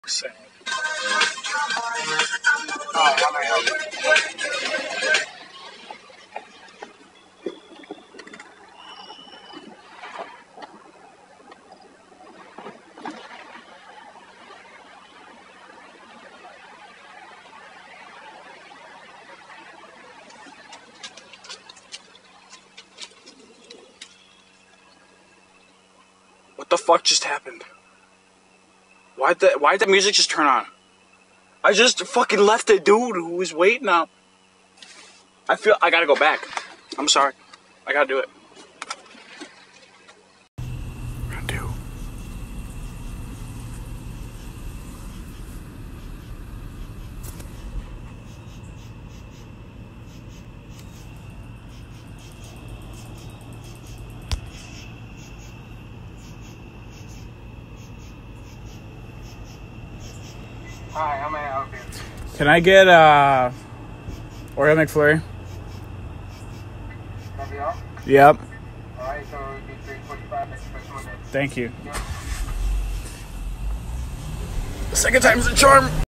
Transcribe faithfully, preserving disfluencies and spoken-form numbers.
Sad. Hi, how may I help you? What the fuck just happened? Why'd the why'd the music just turn on? I just fucking left the dude who was waiting up. I feel I gotta go back. I'm sorry. I gotta do it. We're gonna do. Hi, how may I help you? Can I get uh Oreo McFlurry? That'll be all? Yep. Alright, so it would be three forty-five next question. Thank you. Yep. Second time's the charm.